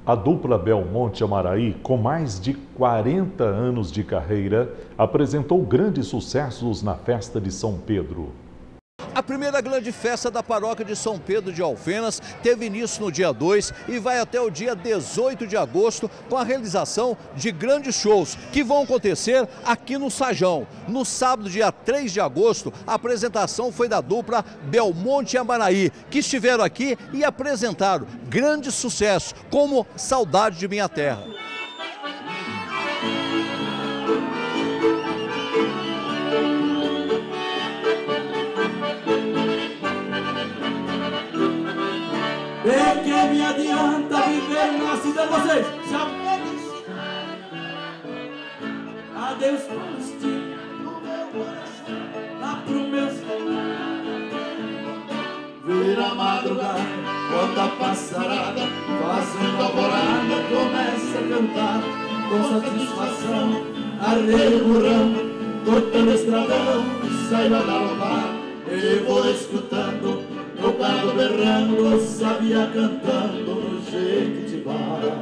A dupla Belmonte Amaraí, com mais de 40 anos de carreira, apresentou grandes sucessos na festa de São Pedro. A primeira grande festa da paróquia de São Pedro de Alfenas teve início no dia 2 e vai até o dia 18 de agosto com a realização de grandes shows que vão acontecer aqui no Sajão. No sábado, dia 3 de agosto, a apresentação foi da dupla Belmonte Amaraí, que estiveram aqui e apresentaram grandes sucessos como Saudade de Minha Terra. De que me adianta viver na cidade de vocês? Já feliz. Adeus Palestina, no meu coração, lá pro meu vira a madrugada, quando a passarada, fazendo alvorada, começa a cantar com satisfação, arreio o ramo, cortando estradão, saio a galovar e vou escutando o gado berrando, sabia cantando no Jequitibá.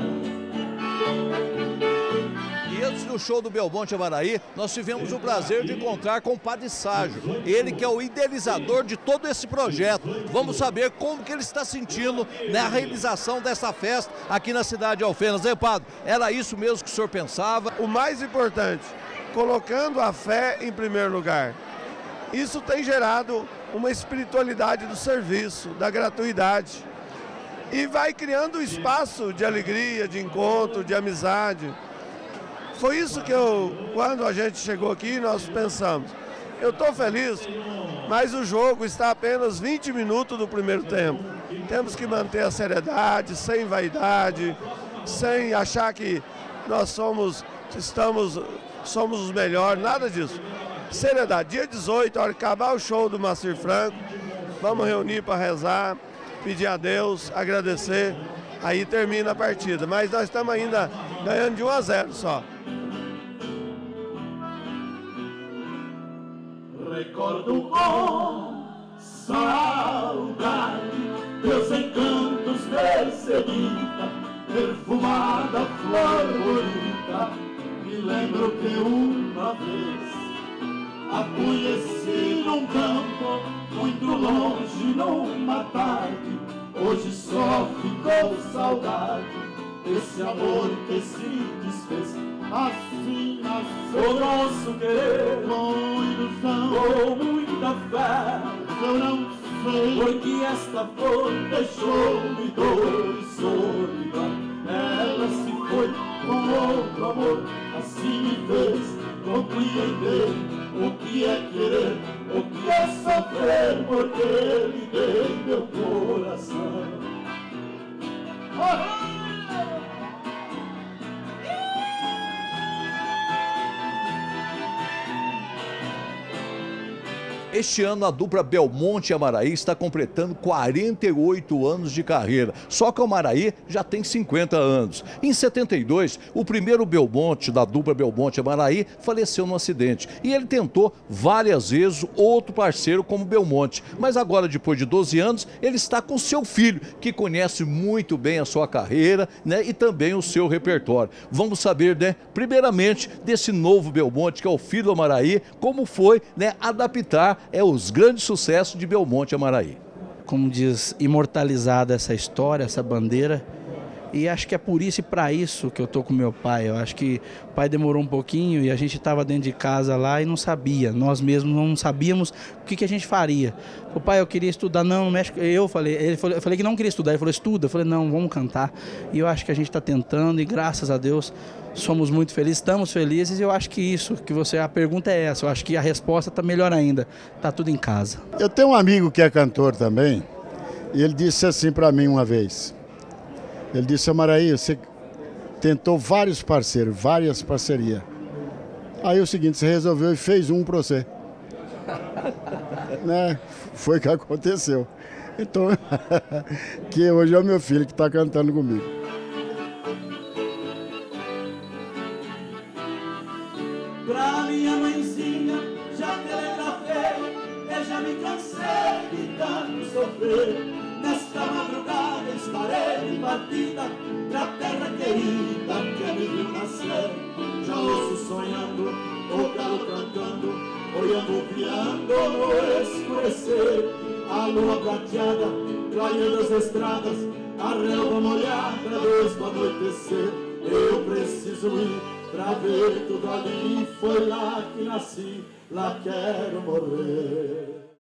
E antes do show do Belmonte Amaraí, nós tivemos o prazer de encontrar com o Padre Ságio, ele que é o idealizador de todo esse projeto. Vamos saber como que ele está sentindo na realização dessa festa aqui na cidade de Alfenas. Hein, Padre? Era isso mesmo que o senhor pensava? O mais importante, colocando a fé em primeiro lugar. Isso tem gerado uma espiritualidade do serviço, da gratuidade. E vai criando um espaço de alegria, de encontro, de amizade. Foi isso que quando a gente chegou aqui, nós pensamos. Eu estou feliz, mas o jogo está apenas 20 minutos do primeiro tempo. Temos que manter a seriedade, sem vaidade, sem achar que nós somos os melhores, nada disso. Seriedade, dia 18, a hora que acabar o show do Macir Franco, vamos reunir para rezar, pedir a Deus, agradecer, aí termina a partida. Mas nós estamos ainda ganhando de 1-0 só. Recordo com saudade teus encantos de sedita, perfumada flor bonita. Me lembro que uma vez a conheci num campo, muito longe numa tarde. Hoje só ficou saudade desse amor que se desfez. Assim nasceu o nosso querer, com ilusão, com muita fé. Eu não sei porque esta flor deixou-me dor e solidão. Ela se foi com outro amor, assim me fez compreender o que é querer, o que é sofrer, porque lhe dei meu coração. Este ano a dupla Belmonte Amaraí está completando 48 anos de carreira, só que o Amaraí já tem 50 anos. Em 72, o primeiro Belmonte da dupla Belmonte Amaraí faleceu num acidente e ele tentou várias vezes outro parceiro como Belmonte, mas agora depois de 12 anos ele está com seu filho, que conhece muito bem a sua carreira, né, e também o seu repertório. Vamos saber, né, primeiramente desse novo Belmonte, que é o filho do Amaraí, como foi, né, adaptar os grandes sucessos de Belmonte Amaraí. Como diz, imortalizada essa história, essa bandeira. E acho que é por isso e para isso que eu tô com meu pai. Eu acho que o pai demorou um pouquinho e a gente estava dentro de casa lá e não sabia. Nós mesmos não sabíamos o que a gente faria. O pai, eu queria estudar. Não, mexe. Eu falei que não queria estudar. Ele falou, estuda. Eu falei, não, vamos cantar. E eu acho que a gente está tentando e graças a Deus somos muito felizes, estamos felizes. E eu acho que isso, a pergunta é essa. Eu acho que a resposta está melhor ainda. Está tudo em casa. Eu tenho um amigo que é cantor também e ele disse assim para mim uma vez. Ele disse, Amaraí, você tentou vários parceiros, várias parcerias. Aí o seguinte, você resolveu e fez um para você. Né? Foi o que aconteceu. Então, que hoje é o meu filho que está cantando comigo. Pra minha mãezinha já telegrafei, eu já me cansei de tanto sofrer. Nesta Nesta madrugada estarei de partida pra terra querida que me viu nascer. Já ouço sonhando, o galo cantando, olhando, piando no escurecer. A lua prateada, clareando as estradas, a relva molhada desde o anoitecer. Eu preciso ir pra ver tudo ali, foi lá que nasci, lá quero morrer.